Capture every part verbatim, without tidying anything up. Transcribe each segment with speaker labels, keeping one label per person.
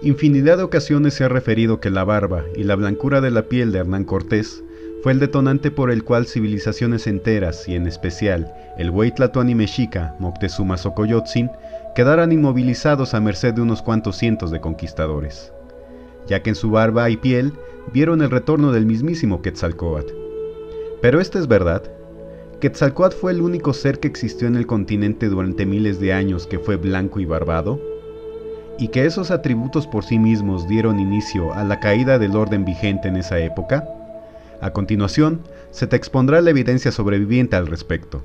Speaker 1: Infinidad de ocasiones se ha referido que la barba y la blancura de la piel de Hernán Cortés fue el detonante por el cual civilizaciones enteras, y en especial el Güey Tlatoani mexica Moctezuma Xocoyotzin, quedaran inmovilizados a merced de unos cuantos cientos de conquistadores, ya que en su barba y piel vieron el retorno del mismísimo Quetzalcóatl. Pero ¿esta es verdad? ¿Quetzalcóatl fue el único ser que existió en el continente durante miles de años que fue blanco y barbado? ¿Y que esos atributos por sí mismos dieron inicio a la caída del orden vigente en esa época? A continuación, se te expondrá la evidencia sobreviviente al respecto.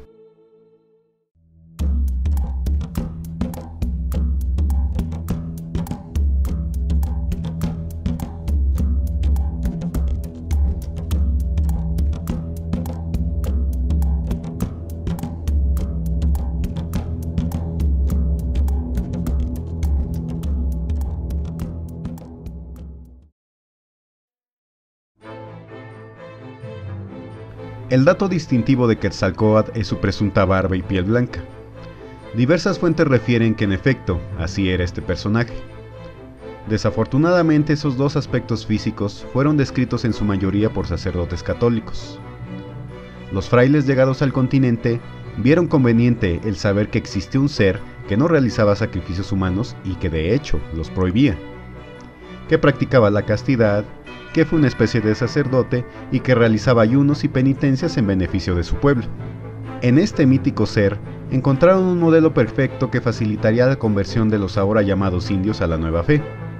Speaker 1: El dato distintivo de Quetzalcóatl es su presunta barba y piel blanca. Diversas fuentes refieren que en efecto, así era este personaje. Desafortunadamente, esos dos aspectos físicos fueron descritos en su mayoría por sacerdotes católicos. Los frailes llegados al continente vieron conveniente el saber que existía un ser que no realizaba sacrificios humanos y que de hecho los prohibía, que practicaba la castidad, que fue una especie de sacerdote y que realizaba ayunos y penitencias en beneficio de su pueblo. En este mítico ser encontraron un modelo perfecto que facilitaría la conversión de los ahora llamados indios a la nueva fe.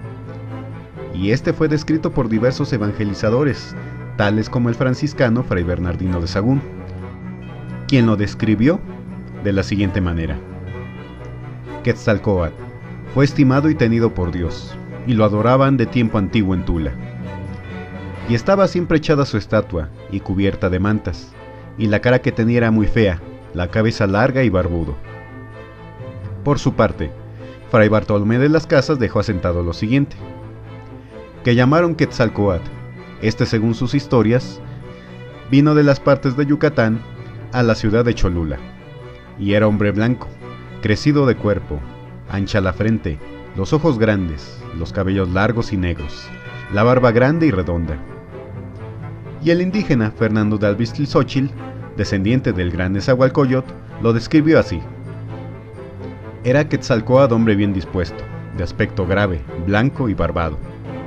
Speaker 1: Y este fue descrito por diversos evangelizadores, tales como el franciscano Fray Bernardino de Sahagún, quien lo describió de la siguiente manera: Quetzalcóatl fue estimado y tenido por Dios, y lo adoraban de tiempo antiguo en Tula. Y estaba siempre echada su estatua, y cubierta de mantas, y la cara que tenía era muy fea, la cabeza larga y barbudo. Por su parte, Fray Bartolomé de las Casas dejó asentado lo siguiente: que llamaron Quetzalcóatl, este según sus historias, vino de las partes de Yucatán a la ciudad de Cholula, y era hombre blanco, crecido de cuerpo, ancha la frente, los ojos grandes, los cabellos largos y negros, la barba grande y redonda. Y el indígena Fernando de Albislixóchitl, descendiente del gran Nezahualcóyotl, lo describió así: era Quetzalcóatl hombre bien dispuesto, de aspecto grave, blanco y barbado.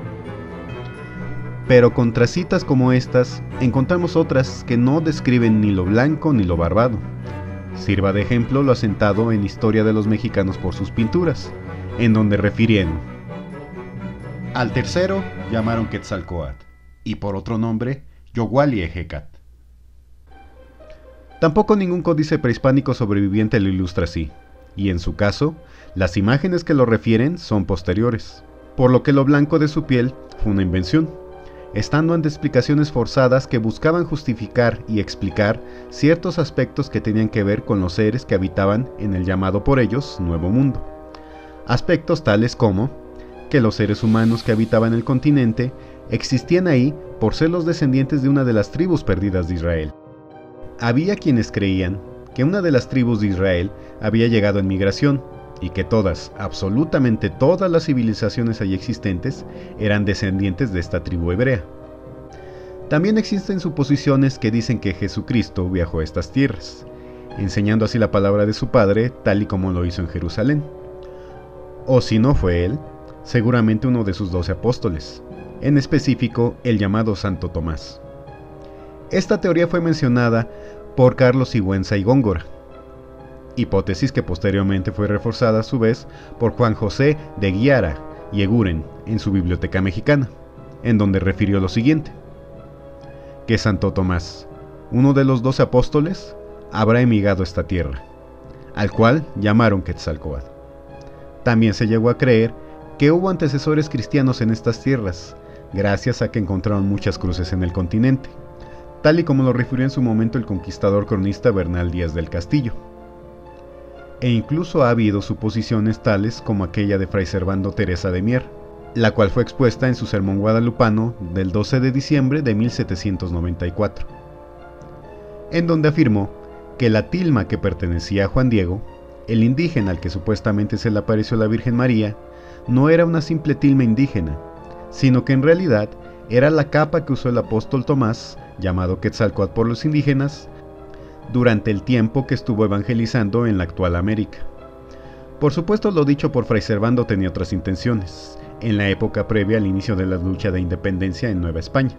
Speaker 1: Pero contra citas como estas, encontramos otras que no describen ni lo blanco ni lo barbado. Sirva de ejemplo lo asentado en Historia de los Mexicanos por sus pinturas, en donde refieren: al tercero llamaron Quetzalcóatl, y por otro nombre, Yoguali-Ejecatl. Tampoco ningún códice prehispánico sobreviviente lo ilustra así, y en su caso, las imágenes que lo refieren son posteriores, por lo que lo blanco de su piel fue una invención, estando ante explicaciones forzadas que buscaban justificar y explicar ciertos aspectos que tenían que ver con los seres que habitaban en el llamado por ellos Nuevo Mundo. Aspectos tales como que los seres humanos que habitaban el continente existían ahí por ser los descendientes de una de las tribus perdidas de Israel. Había quienes creían que una de las tribus de Israel había llegado en migración y que todas, absolutamente todas las civilizaciones allí existentes eran descendientes de esta tribu hebrea. También existen suposiciones que dicen que Jesucristo viajó a estas tierras, enseñando así la palabra de su Padre tal y como lo hizo en Jerusalén. O si no fue él, seguramente uno de sus doce apóstoles, en específico el llamado Santo Tomás. Esta teoría fue mencionada por Carlos Sigüenza y Góngora, hipótesis que posteriormente fue reforzada a su vez por Juan José de Guiara y Eguren en su Biblioteca Mexicana, en donde refirió lo siguiente: que Santo Tomás, uno de los doce apóstoles, habrá emigrado a esta tierra, al cual llamaron Quetzalcóatl. También se llegó a creer que hubo antecesores cristianos en estas tierras, gracias a que encontraron muchas cruces en el continente, tal y como lo refirió en su momento el conquistador cronista Bernal Díaz del Castillo. E incluso ha habido suposiciones tales como aquella de Fray Servando Teresa de Mier, la cual fue expuesta en su sermón guadalupano del doce de diciembre de mil setecientos noventa y cuatro, en donde afirmó que la tilma que pertenecía a Juan Diego, el indígena al que supuestamente se le apareció la Virgen María, no era una simple tilma indígena, sino que en realidad era la capa que usó el apóstol Tomás, llamado Quetzalcóatl por los indígenas, durante el tiempo que estuvo evangelizando en la actual América. Por supuesto, lo dicho por Fray Servando tenía otras intenciones, en la época previa al inicio de la lucha de independencia en Nueva España,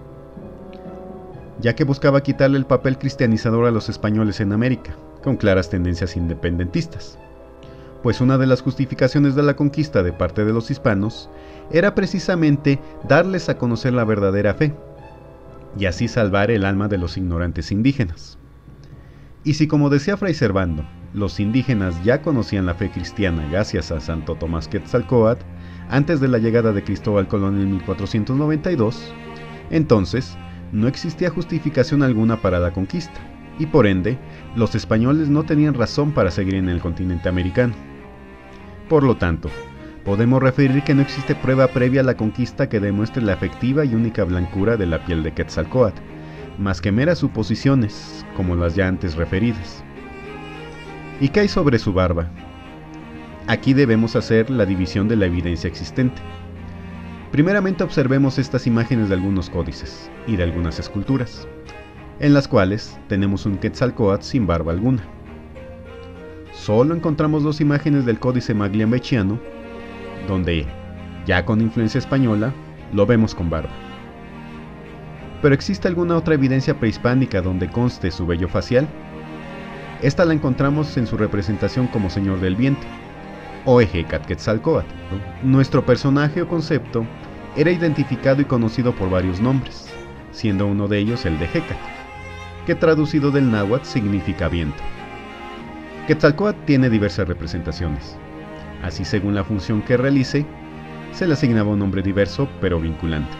Speaker 1: ya que buscaba quitarle el papel cristianizador a los españoles en América, con claras tendencias independentistas. Pues una de las justificaciones de la conquista de parte de los hispanos era precisamente darles a conocer la verdadera fe, y así salvar el alma de los ignorantes indígenas. Y si, como decía Fray Servando, los indígenas ya conocían la fe cristiana gracias a Santo Tomás Quetzalcóatl antes de la llegada de Cristóbal Colón en mil cuatrocientos noventa y dos, entonces no existía justificación alguna para la conquista, y por ende, los españoles no tenían razón para seguir en el continente americano. Por lo tanto, podemos referir que no existe prueba previa a la conquista que demuestre la efectiva y única blancura de la piel de Quetzalcóatl, más que meras suposiciones, como las ya antes referidas. ¿Y qué hay sobre su barba? Aquí debemos hacer la división de la evidencia existente. Primeramente observemos estas imágenes de algunos códices y de algunas esculturas, en las cuales tenemos un Quetzalcóatl sin barba alguna. Solo encontramos dos imágenes del códice magliambechiano, donde, ya con influencia española, lo vemos con barba. ¿Pero existe alguna otra evidencia prehispánica donde conste su vello facial? Esta la encontramos en su representación como Señor del Viento, o Ejecatl-Quetzalcóatl. Nuestro personaje o concepto era identificado y conocido por varios nombres, siendo uno de ellos el de Hecatl, que traducido del náhuatl significa viento. Quetzalcóatl tiene diversas representaciones. Así, según la función que realice, se le asignaba un nombre diverso pero vinculante.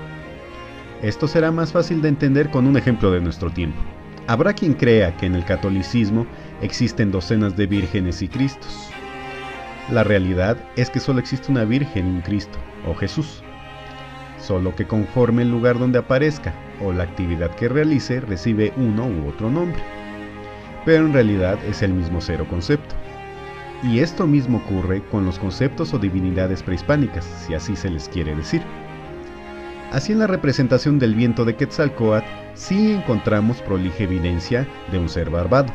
Speaker 1: Esto será más fácil de entender con un ejemplo de nuestro tiempo. Habrá quien crea que en el catolicismo existen docenas de vírgenes y cristos. La realidad es que solo existe una virgen y un Cristo, o Jesús. Solo que conforme el lugar donde aparezca o la actividad que realice recibe uno u otro nombre. Pero en realidad es el mismo ser o concepto. Y esto mismo ocurre con los conceptos o divinidades prehispánicas, si así se les quiere decir. Así, en la representación del viento de Quetzalcóatl sí encontramos prolija evidencia de un ser barbado.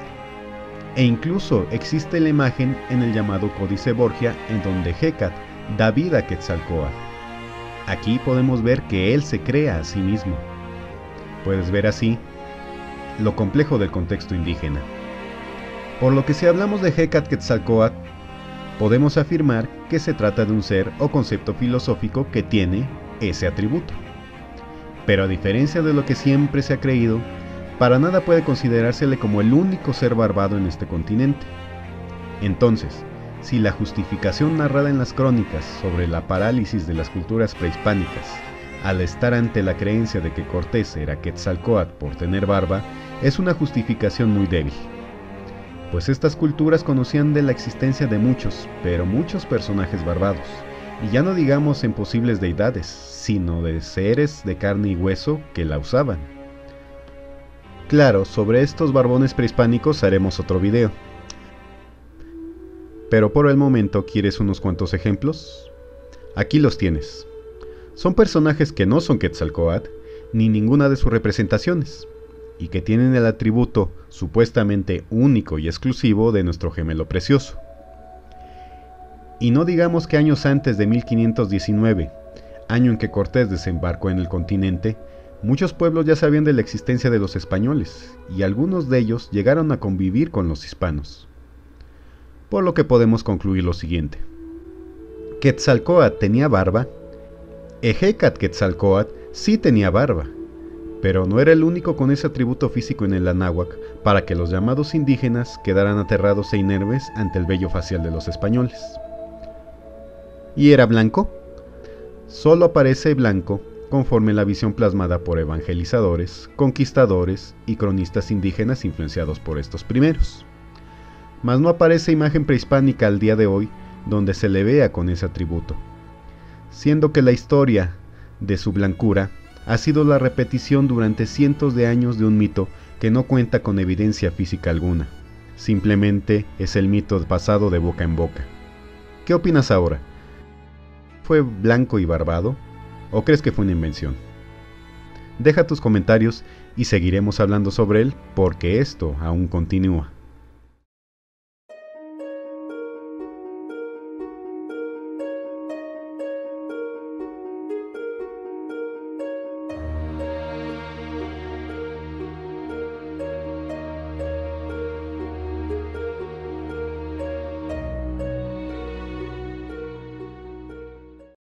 Speaker 1: E incluso existe la imagen en el llamado Códice Borgia en donde Hecatl da vida a Quetzalcóatl. Aquí podemos ver que él se crea a sí mismo. Puedes ver así lo complejo del contexto indígena. Por lo que, si hablamos de Ejecatl-Quetzalcóatl, podemos afirmar que se trata de un ser o concepto filosófico que tiene ese atributo. Pero a diferencia de lo que siempre se ha creído, para nada puede considerársele como el único ser barbado en este continente. Entonces, si la justificación narrada en las crónicas sobre la parálisis de las culturas prehispánicas, al estar ante la creencia de que Cortés era Quetzalcóatl por tener barba, es una justificación muy débil, pues estas culturas conocían de la existencia de muchos, pero muchos personajes barbados, y ya no digamos en posibles deidades, sino de seres de carne y hueso que la usaban. Claro, sobre estos barbones prehispánicos haremos otro video. Pero por el momento, ¿quieres unos cuantos ejemplos? Aquí los tienes. Son personajes que no son Quetzalcóatl, ni ninguna de sus representaciones, y que tienen el atributo supuestamente único y exclusivo de nuestro gemelo precioso. Y no digamos que años antes de mil quinientos diecinueve, año en que Cortés desembarcó en el continente, muchos pueblos ya sabían de la existencia de los españoles, y algunos de ellos llegaron a convivir con los hispanos. Por lo que podemos concluir lo siguiente. ¿Quetzalcóatl tenía barba? Ejecatl-Quetzalcóatl sí tenía barba, pero no era el único con ese atributo físico en el Anáhuac para que los llamados indígenas quedaran aterrados e inermes ante el vello facial de los españoles. ¿Y era blanco? Solo aparece blanco conforme la visión plasmada por evangelizadores, conquistadores y cronistas indígenas influenciados por estos primeros. Mas no aparece imagen prehispánica al día de hoy donde se le vea con ese atributo, siendo que la historia de su blancura ha sido la repetición durante cientos de años de un mito que no cuenta con evidencia física alguna. Simplemente es el mito pasado de boca en boca. ¿Qué opinas ahora? fue blanco y barbado? ¿O crees que fue una invención? Deja tus comentarios y seguiremos hablando sobre él porque esto aún continúa.